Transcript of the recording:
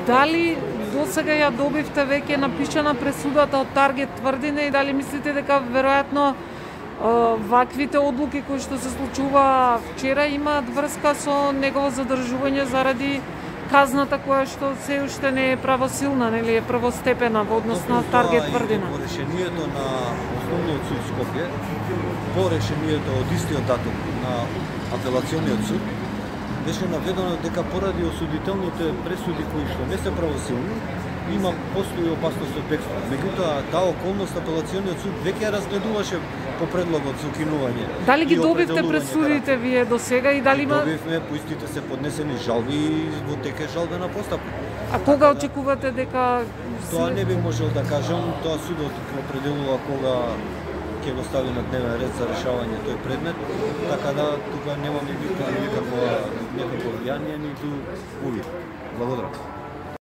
Дали до сега ја добивте веќе напишана пресудата од Таргет тврдине и дали мислите дека веројатно ваквите одлуки кои што се случува вчера имаат врска со негово задржување заради казната која што се уште не е правосилна, нели е првостепена во однос на Таргет тврдина? По решението на Основниот суд Скопје, по решението од истиот датум на Апелациониот суд, беше наведено дека поради осудителните пресуди кои што не се правосилни, постои опасност од бегство. Меѓутоа, таа околност Апелациониот суд веќе ја разгледуваше по предлогот за укинување. Дали ги добивте пресудите вие до сега и дали има... Добивме, по истите се поднесени жалби во тека жалбена постапка. А кога очекувате дека... Тоа не би можел да кажам, тоа судот определува кога ќе го стави на дневен ред за решавање тој предмет, така да тука немам никакво влијание, ниту увид. Благодарам.